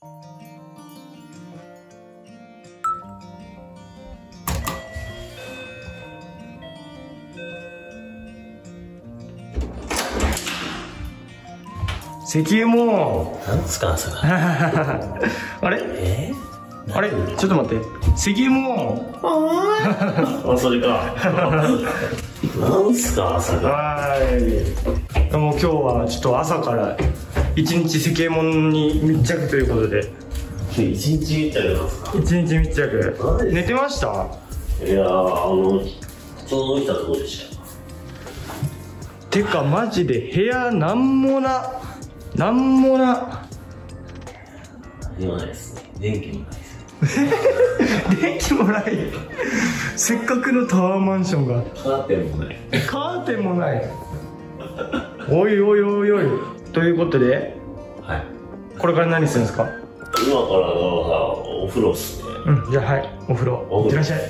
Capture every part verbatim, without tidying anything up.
石油もなんですか朝があれえー、 あれちょっと待って石油もあそれかなんすか朝がはいもう今日はちょっと朝から一日石油もんに密着ということで一日密着なんですか一日密着寝てました？ いやーあのちょうど起きたところでした。 てかマジで部屋なんもななんもな何もないですね。電気もないです電気もないせっかくのタワーマンションがカーテンもないカーテンもないおいおいおいおいということで、 はい、 これから何するんですか？ 今からがお風呂っすね。 うんじゃあはいお風呂行ってらっしゃい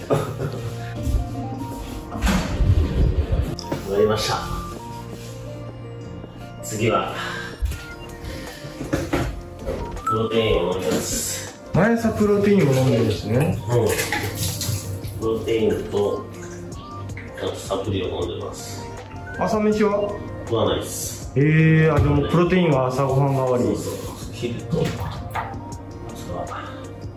終わりました。次はプロテインを飲みます。 毎朝プロテインを飲んでるんですね。 うんプロテインとあとサプリを飲んでます。 朝飯は食わないです。 ええー、あでもプロテインは朝ごはん代わり。 そうそう昼と朝は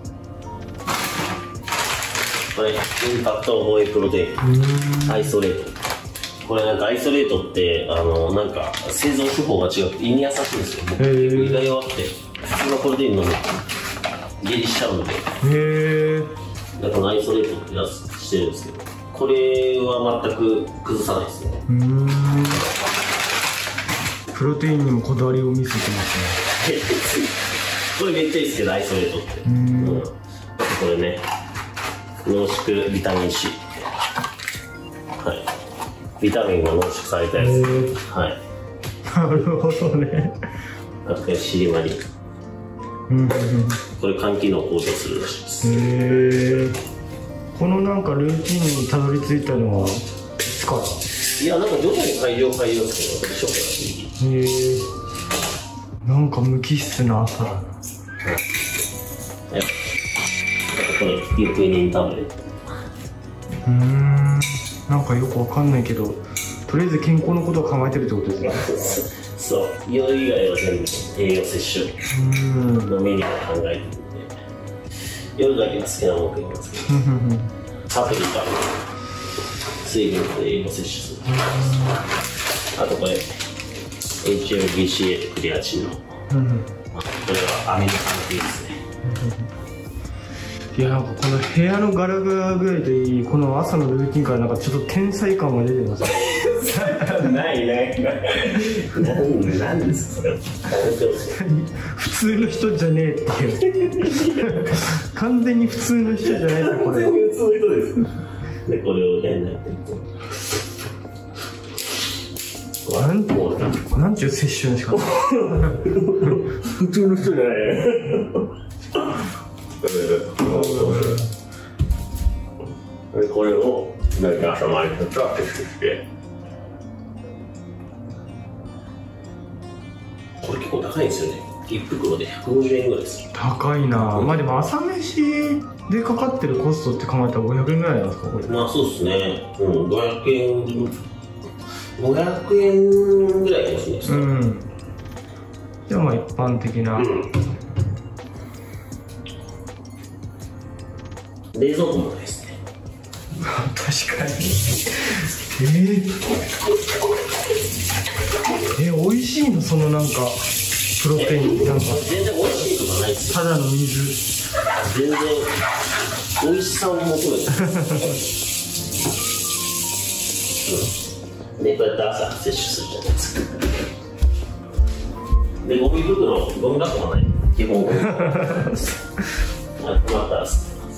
これインパクトボーイプロテインアイソレート。これなんかアイソレートってあのなんか製造手法が違くて胃に優しいんですよ。僕胃が弱くて普通のプロテイン飲むと下痢しちゃうので、へえだからアイソレートってやつしてるんですけど、これは全く崩さないですね。 うん、プロテインにもこだわりを見せてますねこれめっちゃいいですけどアイソレートって。うん、うん、あとこれね濃縮ビタミン C、 はいビタミンが濃縮されたやつ、はい。 なるほどね。 あとシリマリン、うん、これ肝機能向上するらしいです。 へえ。このなんかルーティンにたどり着いたのはいつから？ いやなんか徐々に改良改良ですけど、初期らしい。 へえ。なんか無機質な朝だな。はい。あとこれリクイニンタブレット。 うーん。なんかよくわかんないけど、とりあえず健康のことを考えてるってことですね。 そう夜以外は全部栄養摂取のメニューを考えてるんで、夜だけは好きなもの食いますけどサプリから水分と栄養摂取する。あとこれ エイチエムビーシーエー とクリアチンのこれはアミノ酸系ですね。 いやなんかこの部屋のガラガラ具合でいい、この朝のルーティンからなんかちょっと天才感が出てますないないないなんなんですかそれ普通の人じゃねえっていう完全に普通の人じゃないですこれ完全に普通の人ですでこれをやんないとなんなんちゅう摂取の仕方普通の人じゃないこれを大体朝毎日摂取して、これ結構高いんですよね。いち袋でひゃくごじゅうえんぐらいです。 高いな、うん、まあでも朝飯でかかってるコストって考えたらごひゃくえんぐらいなんですかこれ。 まあそうですね、うん、ごひゃくえんごひゃくえんぐらいかもしれないですね。うんじゃあまあ一般的な、うん冷蔵庫もないですね確かにえー、えー、美味しいのそのなんかプロテインなんか全然美味しいとかないですよ。 ただの水全然美味しさを求めてうん、でこうやって朝摂取するじゃないですか。でゴミ袋ゴミ箱もない基本ゴミ箱またら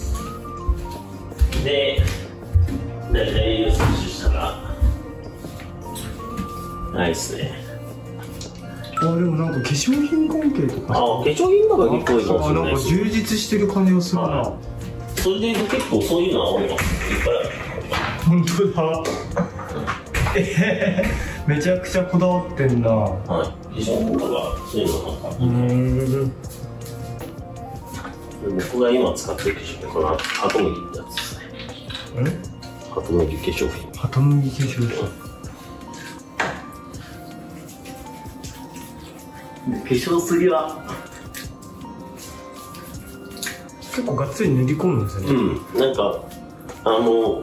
で、大体栄養摂取したらないっすね。 あ、でもなんか化粧品関係とか、 あ、化粧品とか結構いいかもしれない。 なんか充実してる感じがするな。 それで結構そういうのは多いかも。いっぱいある。 本当だえー、めちゃくちゃこだわってんな。 はい、化粧品とかそういうのなんか。うーん僕が今使ってる化粧品、このハトムギってやつですね。ハトムギ化粧品。 ハトムギ化粧品。 化粧水は結構がっつり塗り込むんですよね。 うん、なんかあの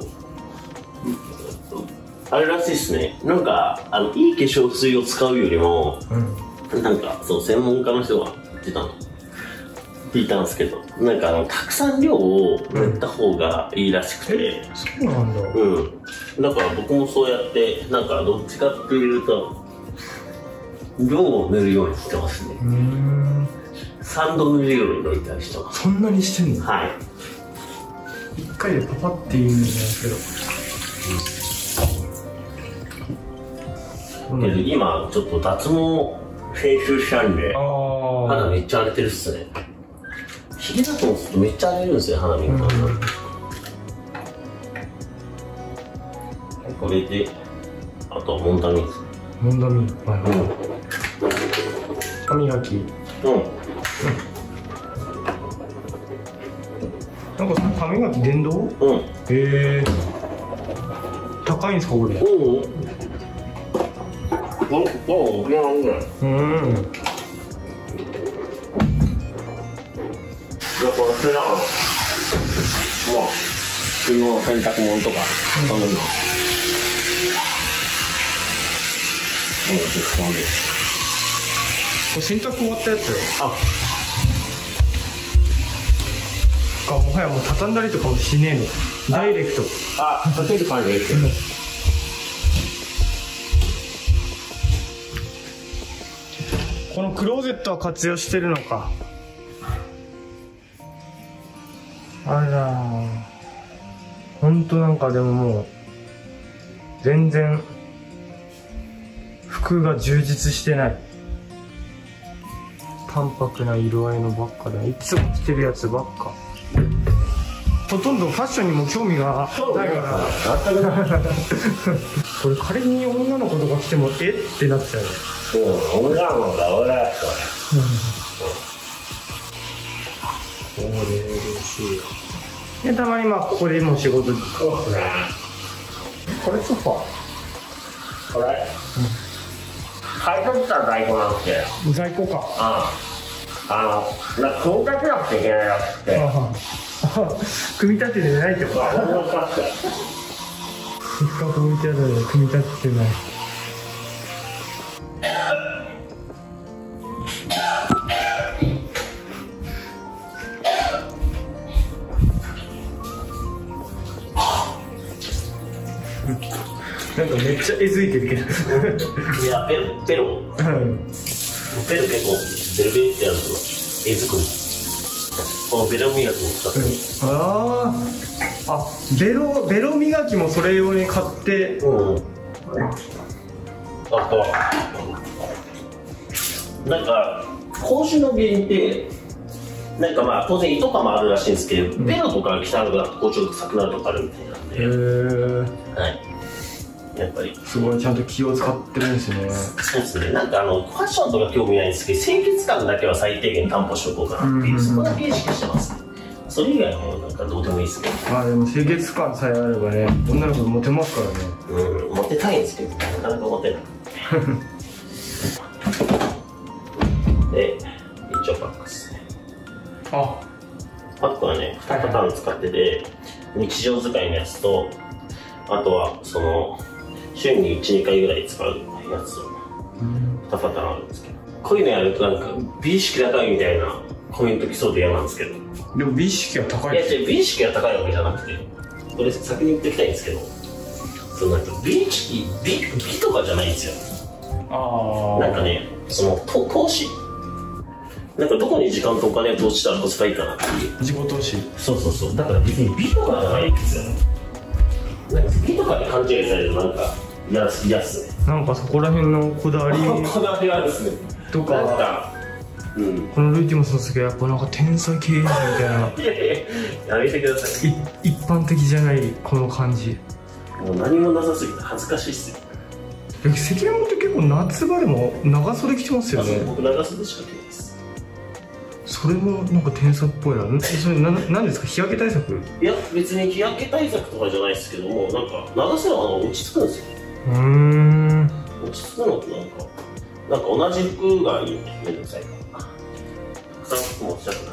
あれらしいですね。なんかあのいい化粧水を使うよりも、うん、なんかそう専門家の人が言ってたの聞いたんですけど、なんかあのたくさん量を塗った方がいいらしくて、 うん、そうなんだ。 うん。だから僕もそうやってなんかどっちかっていうと量を塗るようにしてますね。うん。さんど塗るように塗りたりしてます。 そんなにしてんの？ はい。 一回でパパって言うんですけど。 うん、けど今ちょっと脱毛編集したんで肌めっちゃ荒れてるっすね。ひげだと思うとめっちゃ荒れるんですよ、肌みんな。これであとはモンタミンです。 モンタミン、はいはい。歯磨き。うん、うん、なんかその歯磨き電動？うん。へえ。高いんですかこれ？うん。うん。うん。うん。これ捨てながら、まあ、普通の洗濯物とか、そういうの。 これ洗濯終わったやつ？ あ。 か、もはやもう畳んだりとかもしねえの。ダイレクト。 あ、立てる感じですけど。 このクローゼットは活用してるのか。あらー、ほんとなんかでももう全然服が充実してない。淡白な色合いのばっかで、いつも着てるやつばっか。ほとんどファッションにも興味がないから。これ仮に女の子とか着てもえってなっちゃう。 そう、女の子が俺はそう嬉しい。でたまにまあここでも仕事。そうですね。これソファー。 これ。買い取った在庫なんて。 在庫か。 ああ。あの、なんか組み立てなくちゃいけないらしくて。 組み立ててないってこと？せっかく置いてあるのに組み立ててない。なんかめっちゃえずいてるけど。 いや、ペロ、ペロ。うん。ペロ結構、ベルベってやると、えずくの。このベロ磨きも使ってる。 ああ。あ、ベロ、ベロ磨きもそれ用に買って。うん。 あと、なんか、口臭の原因って、なんかまあ当然胃とかもあるらしいんですけど、うん、ベロとかが汚くなって口臭が臭くなるとかあるみたいなんで。へー。はい。やっぱりすごいちゃんと気を使ってるんですね。 そうですね。なんかあのファッションとか興味ないんですけど、清潔感だけは最低限担保しておこうかなっていう、そこだけ意識してます。それ以外はもうなんかどうでもいいですけど。 まあでも清潔感さえあればね、女の子モテますからね。 うん、モテたいんですけど、なかなかモテない。で、一応パックですね。あ、パックはね、にパターン使ってて、日常使いのやつと、あとはその週にいち、にかいぐらい使うやつをにパターンあるんですけど、こういうのやるとなんか美意識高いみたいなコメント来そうで嫌なんですけど。 でも美意識は高い。 いや、美意識が高いわけじゃなくて、これ先に言っておきたいんですけど、そのなんか美意識、美、美とかじゃないんですよ。ああ。なんかね、そのと投資、なんかどこに時間とお金を投資したらコスパいいかなっていう。 自己投資。 そうそうそう。だから別に美とかじゃないんですよ。なんか美とかで勘違いされるとなんか嫌っすね。 なんかそこら辺のこだわりこだわりがあるっすね。 とか、なんか、うん、このルーティンもそうですけど、やっぱなんか天才経営者みたいな。いやいややめてください。一般的じゃないこの感じ。 もう何もなさすぎて恥ずかしいっすよ。 関山って結構夏場でも長袖着てますよね。 僕長袖しか着ないです。 それもなんか天才っぽいな。それななんですか、日焼け対策？ いや別に日焼け対策とかじゃないですけども、なんか長せばあの落ち着くんですよ。 うーん、 落ち着くのってなんかなんか同じ服がいいね、めんどくさいからたくさん服持ちたくない。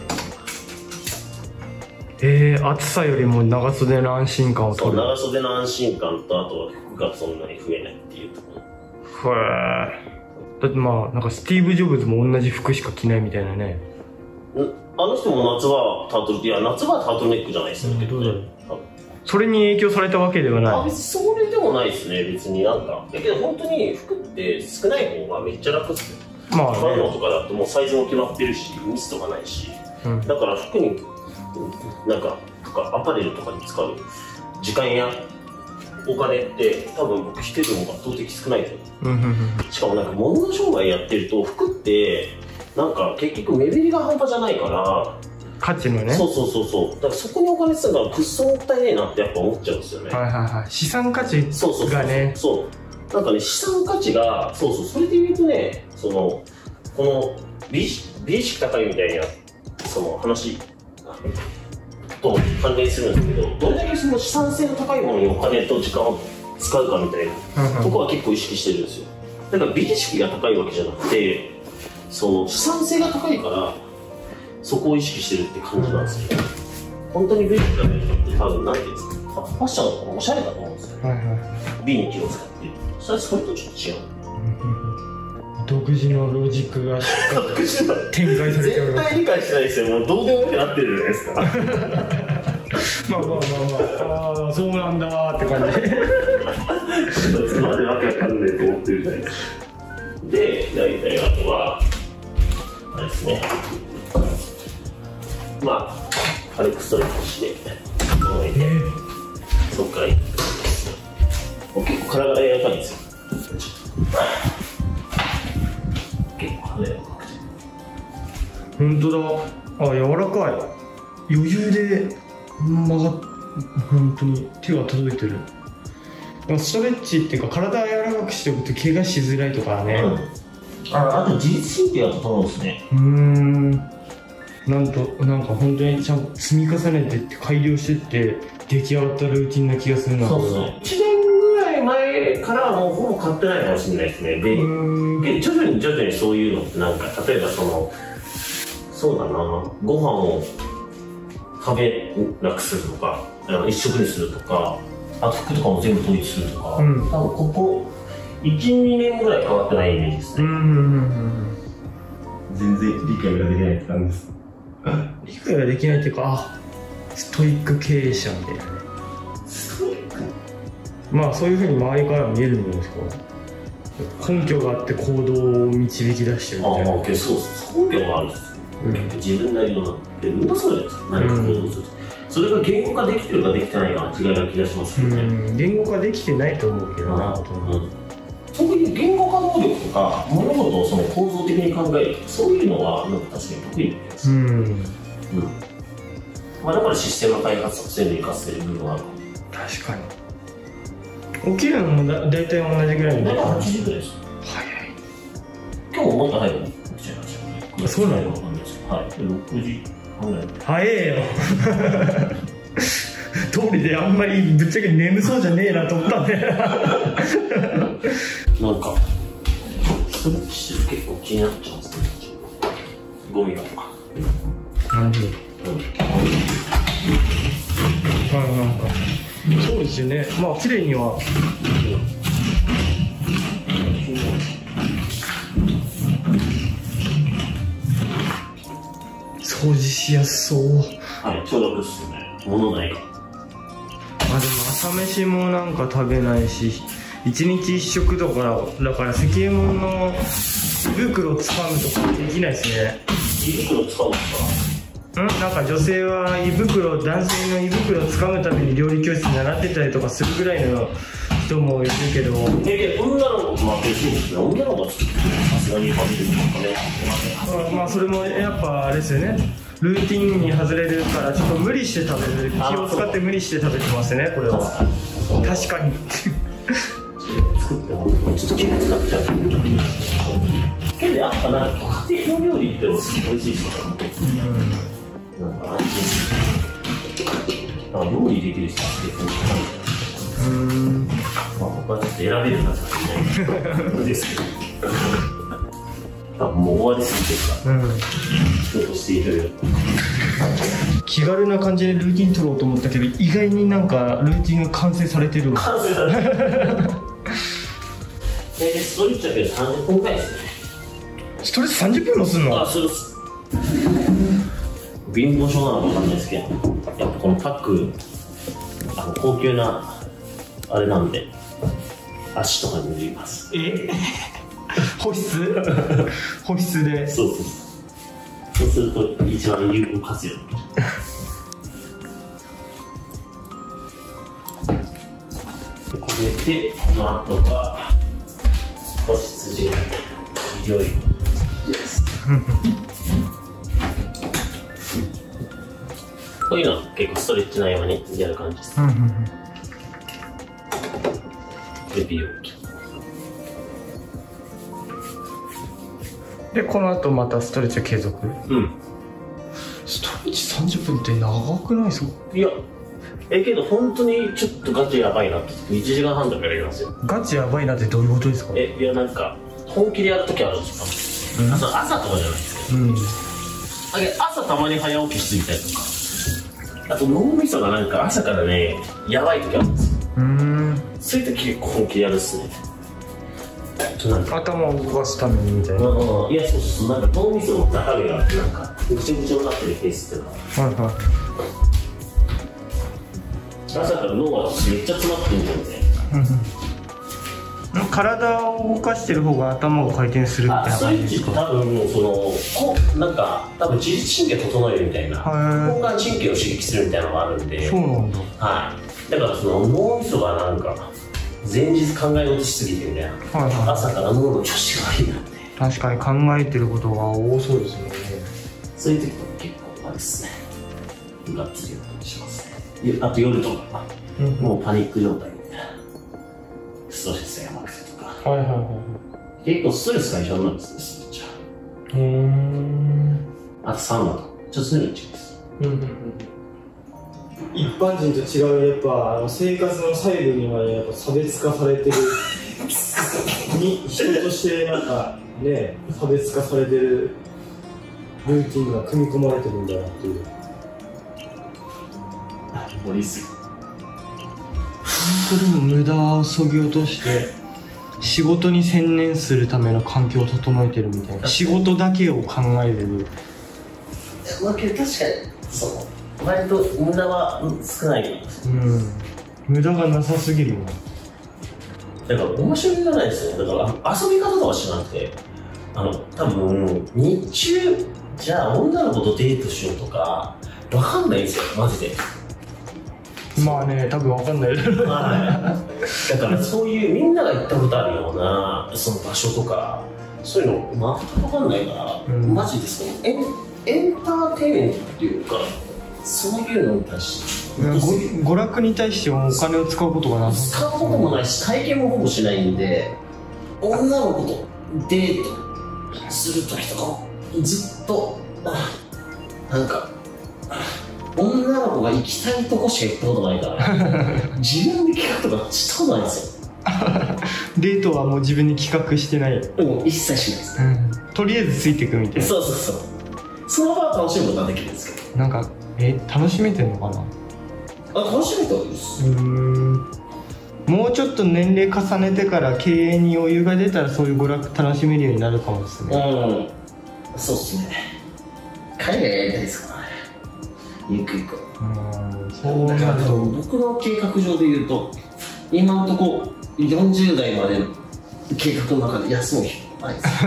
えー、暑さよりも長袖の安心感をそう、 取る。 長袖の安心感と、あとは服がそんなに増えないっていうところ。 へえ。だってまあなんかスティーブ・ジョブズも同じ服しか着ないみたいなね。 あの人も夏はタートル、いや夏はタートルネックじゃないですよ、 どうだろう。それに影響されたわけではない。 あ、別にそれでもないですね、別になんか。だけど本当に服って少ない方がめっちゃ楽っすよ。 まあね、 買うのとかだともうサイズも決まってるし、ミスとかないし、 うん、 だから服になんかとかアパレルとかに使う時間やお金って多分僕一人も圧倒的少ないと思う。しかもなんか物の商売やってると服ってなんか結局目減りが半端じゃないから価値のね。 そうそうそうそう、だからそこにお金使うからくっそもったいねえなってやっぱ思っちゃうんですよね。 はいはいはい、資産価値がね。 そうそうそうそうなんかね、資産価値がそうそう、それで言うとね、そのこの美意識、美意識高いみたいなその話と関連するんですけど、どれだけその資産性の高いものにお金と時間を使うかみたいなとこは結構意識してるんですよ。だから美意識が高いわけじゃなくて、その資産性が高いからそこを意識してるって感じなんですよ。本当に美意識が高い人って多分なんていうんですか、ファッションとかおしゃれだと思うんですよね。はいはい、美に気を使ってる。それはそれとちょっと違う。 独自のロジックが展開されております。 絶対理解してないですよ。もうどうでもよくなってるじゃないですか。 まあまあまあまあ、ああそうなんだーって感じ。 つまでわけわかんないと思ってるじゃないですか。で、大体あとはあれですね。まあ軽くストレッチして、置いて、そっからいく。結構体が柔らかいんですよ。結構体柔らかくて。 本当だ。あ、柔らかい。余裕で曲がっ、本当に手が届いてる。ストレッチっていうか体を柔らかくしておくと怪我しづらいとかね。 うん、あ, あと自律神経が整うんですね。 うーん。なんとなんか本当にちゃんと積み重ねてって改良してって出来上がったルーティンな気がするな。 そうですね。いちねんぐらい前からもうほぼ買ってないかもしれないですね。で、で徐々に徐々にそういうのってなんか例えばそのそうだな、ご飯を食べなくするとか、一食にするとか、あと服とかも全部統一するとか、うん、多分ここいち、にねんぐらい変わってないイメージですね。全然理解ができないって感じです。 理解ができないっていうか、あ、ストイック経営者みたいなね。 ストイック？ まあそういうふうに周りから見えるんですか。根拠があって行動を導き出してるみたいな。 ああ、そうです。根拠があるんですよ。うん、自分なりのでみんなそうじゃないですか。何か行動すると、うん、それが言語化できてるかできてないかの違いな気がしますよね。うん、 言語化できてないと思うけどな。 そういう言語化能力とか物事をその構造的に考えるとか、そういうのはなんか確かに得意な気がする。うん、うん、まあだからシステム開発とかそういうのに活かせる部分はあるかも。 確かに。起きるのもだ大体同じぐらいの。 大体はちじぐらいです。早い。今日ももっと早く起きちゃいましたね。 そうなの？ はい、ろくじはんぐらい。 早えよ。通りであんまりぶっちゃけ眠そうじゃねえなと思ったんで。 なんかストレッチしてる結構気になっちゃうんですね。ゴミが。 なるほど。うん。まあなんかそうですよね。まあ綺麗には。掃除しやすそう。 はい、ちょうどですよね。物ないか。 あ、でも朝飯もなんか食べないし、一日一食だからだから石右衛門の胃袋つかむとかできないですね。 胃袋つかむんですか？ん？なんか女性は胃袋、男性の胃袋をつかむために料理教室に習ってたりとかするぐらいの人もいるけど。 え、女の子も別にですね。女の子はさすがに食べるとかね。まあそれもやっぱあれですよね。ルーティンに外れるからちょっと無理して食べる。気を使って無理して食べてますね、これは。確かに。 作ってもちょっと気を使っちゃう。結けどやっぱなんか家庭の料理って美味しいし、うん、なんか安心する。なんか料理できる人って結構高い。うん。まあ僕はちょっと選べるなじゃないですけど。多分もう終わりすぎてるから。うん。人としていろいろ。 気軽な感じでルーティン取ろうと思ったけど、意外になんかルーティンが完成されてるわ。 完成されてる。えー、ストレッチだけどさんじゅっぷんくらいですね。 ストレッチさんじゅっぷんもすんの？ あ、するっす。貧乏症なのかわかんないですけど、やっぱこのパック、あの高級なあれなんで、足とかに塗ります。 え保湿保湿で。 そうそうそう。そうすると一番有効活用。これで、この後は保湿ジェル、良いです。こういうのは結構ストレッチの合間にやる感じです。で、美容器。 で、この後またストレッチは継続？うん。ストレッチさんじゅっぷんって長くないですか？ いや、え、けど本当にちょっとガチやばいなっていちじかんはんとかやりますよ。 ガチやばいなってどういうことですか？ え、いやなんか、本気でやるときあるんですよ。うん、朝、朝とかじゃないですけど。うん。朝たまに早起きしすぎたりとか。あと脳みそがなんか朝からね、やばいときあるんですよ。うん。そういうとき結構本気でやるっすね。 頭を動かすためにみたいな。 うん、いや、そうそう、なんか脳みその中身がなんかぐちゃぐちゃになってるケースっていうのは、はいはい、朝から脳がめっちゃ詰まってるんで、 体を動かしてる方が頭が回転するみたいな感じですか？ 多分そのこなんか多分自律神経整えるみたいな、交感神経を刺激するみたいなのがあるんで。 そうなんだ。 はい。だからその脳みそがなんか前日考え事しすぎてみたいな、はいはい、朝から脳の調子が悪いなって。 確かに考えてることが多そうですよね。 そういう時とか結構あれですね、がっつりやったりしますね。あと夜とか、うん、もうパニック状態みたいな、ストレスがやばくてとか、はいはいはい、結構ストレス解消なんですね、ストレッチは。へー。あとサウナとかちょっとそういうの一応です。うんうんうん。 一般人と違う、やっぱあの生活の細部にまでやっぱ差別化されてるに人としてなんかね、差別化されてるルーティンが組み込まれてるんだなっていう。 盛りすぎ。 本当に無駄をそぎ落として仕事に専念するための環境を整えてるみたいな。仕事だけを考えてる。 まあけど確かにそう。割と無駄は少ない。うん。 無駄がなさすぎるよ。 だから面白みがないですよね。だから遊び方とかしなくて、あの多分日中じゃあ女の子とデートしようとかわかんないんですよ、マジで。 まあね、多分わかんない。 はい。だからそういうみんなが行ったことあるようなその場所とかそういうの全くわかんないから、うん、マジでそのエンエンターテインメントっていうか。そういうのに対して娯楽に対してお金を使うことがなさ使うこともないし体験もほぼしないんで、女の子とデートする時とかもずっとなんか女の子が行きたいとこしか行ったことないから自分で企画とかしたことないんですよ。 デートはもう自分で企画してない？ もう一切しないです、うん、 とりあえずついていくみたいな。 そうそうそう、その場は楽しむことができるんですけど、 なんかえ楽しめてんのかな。 あ、楽しめてるんです。うーん、もうちょっと年齢重ねてから経営に余裕が出たらそういう娯楽楽しめるようになるかもですね。 うん、そうっすね。海外やりたいですからね、ゆくゆく。うん、そうなると僕の計画上で言うと今のところよんじゅう代までの計画の中で休む日ないです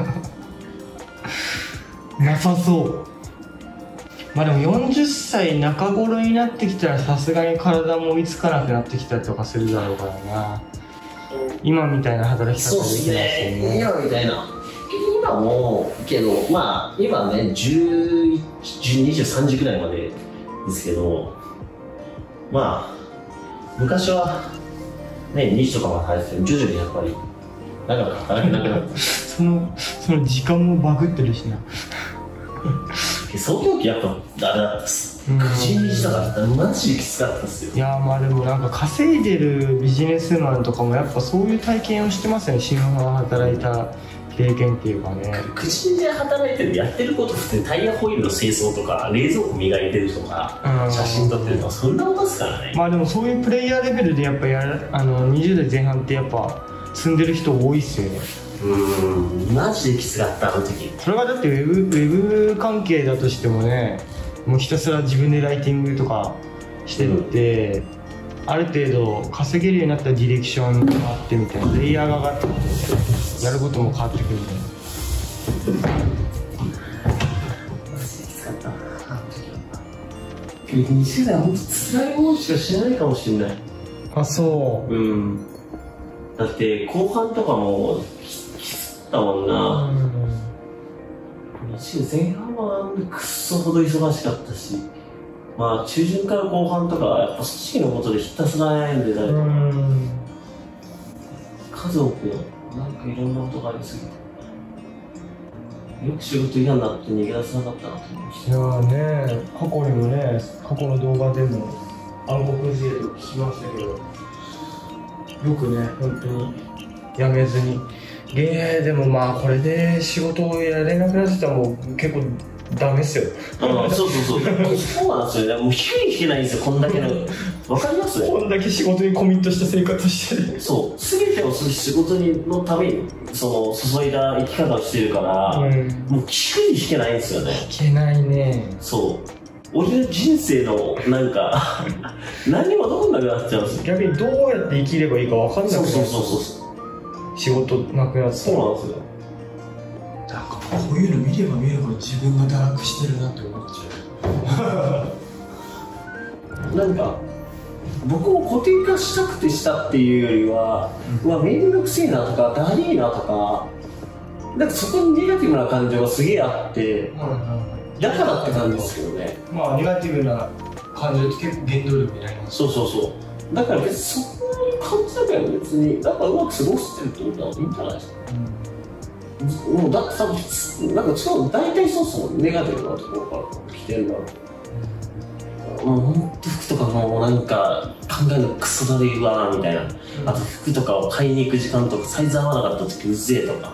なさそう。まあでもよんじゅっさい中頃になってきたらさすがに体も追いつかなくなってきたりとかするだろうからな。今みたいな働き方できないですよね。 今みたいな。今もけどまあ今ねじゅういち、にじゅうさんじくらいまでですけど、まあ昔はねにじとかまで働いてて徐々にやっぱり長く働けなくなってそのその時間もバグってるしな。 その時やっぱダメだったっす。くじにじとかだったらマジできつかったっすよ。 いやまあでもなんか稼いでるビジネスマンとかもやっぱそういう体験をしてますよね。死ぬほど働いた経験っていうかね。 くじにじで働いてるやってること普通にタイヤホイールの清掃とか冷蔵庫磨いてるとか写真撮ってるとかそんなことですからね。 まあでもそういうプレイヤーレベルでやっぱやるあのにじゅう代前半ってやっぱ住んでる人多いっすよね。 うーんマジできつかったあの時。 それがだってウェブ、ウェブ関係だとしてもね、もうひたすら自分でライティングとかしてって、うん、ある程度稼げるようになったらディレクションがあってみたいな、レイヤーが上がってやることも変わってくるみたいな。 マジできつかったあの時は。にじゅう代は本当つらいものしかしないかもしれない。 あ、そう。 うん。だって後半とかもきつかったもんな。にじゅう前半はくっそほど忙しかったし、まあ中旬から後半とかやっぱ組織のことでひたすら悩んでたりとか、家族のなんかいろんなことがありすぎて、よく仕事嫌になって逃げ出せなかったなと思いました。 いやーね、過去にもね、過去の動画でも暗黒勢と聞きましたけど、よくね、本当にやめずに。えー、でもまあこれで仕事をやれなくなってたらもう結構ダメっすよ。 あそうそうそう。そうなんですよね。もう引けに引けないんですよ、こんだけの。わかります？ こんだけ仕事にコミットした生活してる。 そう。すべてを仕事にのために、その、注いだ生き方をしてるから、うん、もう引けに引けないんですよね。 引けないね。 そう。俺の人生の、なんか、何もどこなくなっちゃうんですよ。 逆にどうやって生きればいいかわかんなくなる。 そうそうそうそう。 仕事なくなって。 そうなんですよ。 なんかこういうの見れば見るほど自分が堕落してるなって思っちゃうなんか僕も固定化したくてしたっていうよりは、うん、うわ面倒くせえなとかだりーなとか、なんかそこにネガティブな感情がすげえあって、うん、だからって感じですけどね。 まあネガティブな感情って結構原動力になります。 そうそうそう。だから別にそこ感じだけど別になんかうまく過ごしてるってことはいいんじゃないですか。うん、もうだって多分なんかそう大体そうそうネガティブなところから来てるんだろう。もう本当服とかもうなんか考えるのクソだるいわみたいな、うん、あと服とかを買いに行く時間とかサイズ合わなかった時うぜえとか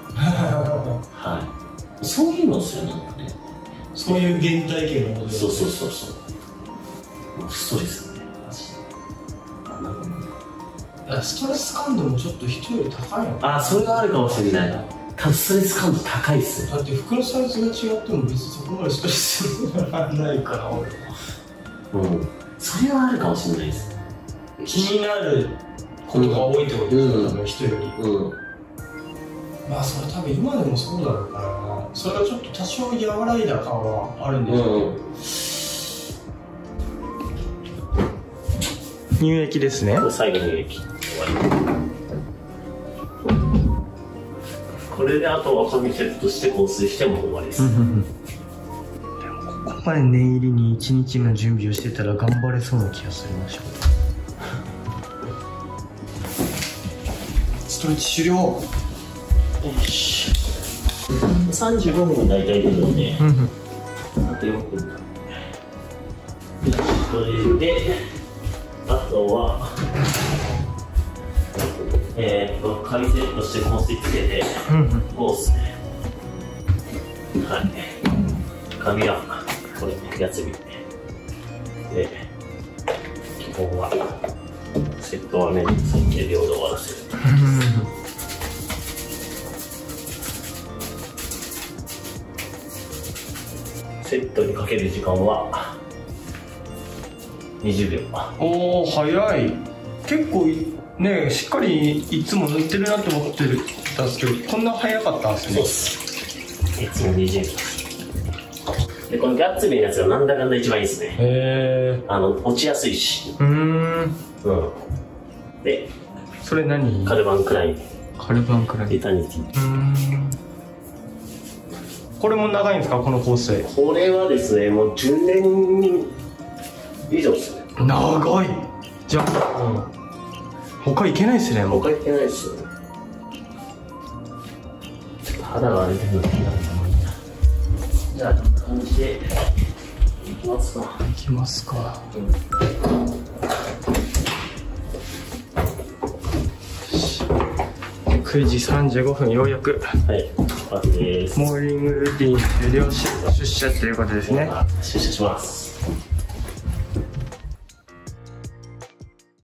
はいそういうのですよね。なんかねそういう原体験のことです。 そうそうそうそうもうストレスよねマジで。なんかいやストレス感度もちょっと人より高いの。 ああそれがあるかもしれない。多分ストレス感度高いっすよ。 だって服のサイズが違っても別にそこまでストレスにならないから俺は。 うん、それはあるかもしれないです。 気になることが多いってことですよ、うん、人より、うん、まあそれ多分今でもそうだろうからな。それがちょっと多少和らいだ感はあるんでしょうけど、うん、乳液ですね。 最後乳液終わり。これであとは髪セットして香水しても終わりです。 ここまで念入りに一日の準備をしてたら頑張れそうな気がするな。ストレッチ終了。よしさんじゅうごふんが大体出るので、あとよんぷんだ。それであとはえーっと髪セットして香水つけてこうっすね。はい、髪はこれやつびで基本はセットはね最低量で終わらせる。セットにかける時間はにじゅうびょう。 おお早い。結構ねしっかりいつも塗ってるなと思ってたんですけどこんな早かったんですね。 そうっす。いつもにじゅうびょうでこのガッツビーのやつがなんだかんだ一番いいですね。へえ。あの落ちやすいし。うーん。うん。でそれ何？ カルバンクライン。 カルバンクライン。 エタニティ。うーん。 これも長いんですかこの香水？ これはですねもうじゅうねん以上ですね。 長い。じゃあ、うん、他いけないですね。もう他いけないですよね。 肌が荒れてるの好きなんだもんな。じゃあこんな感じでいきますか。 いきますか。うん、くじさんじゅうごふん、ようやくはい終わりです。 モーニングルーティン終了し出社ということですね。 出社します。